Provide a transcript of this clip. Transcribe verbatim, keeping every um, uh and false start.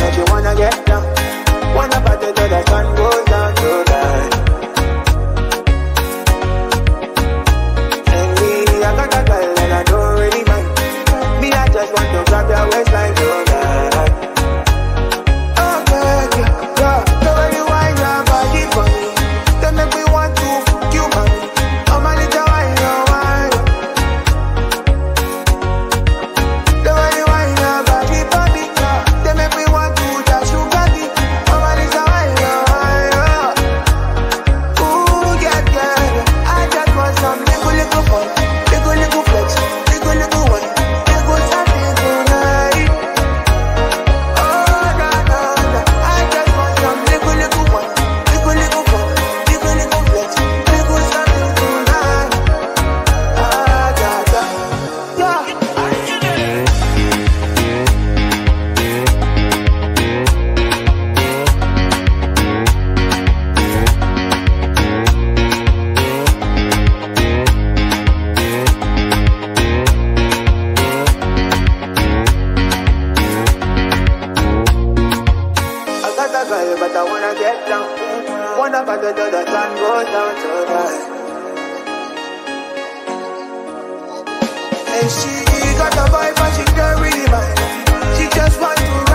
But you wanna get down. Wanna party till the sun goes down tonight. And me, I got a girl and I don't really mind. Me, I just want to grab your waistline tonight. Oh, yeah, yeah, yeah. The way you wind your body for me, then make me want to fuck you, man. I'm a little wine, your wine. The way you wind your body for me, then make me want to touch you, baby. I'm a little wine, your wine. Ooh, yeah, yeah. I just want some little, little fun, little, little flex, little, little one, little something tonight. Oh, no, no, no. I just want some little, little one, little, little fun, little, little flex, little something tonight. Ah, da, da. Yeah. I got a girl, but I wanna get down. Wanna party till the sun goes down tonight. And she got a vibe, but she can't really mind. She just want to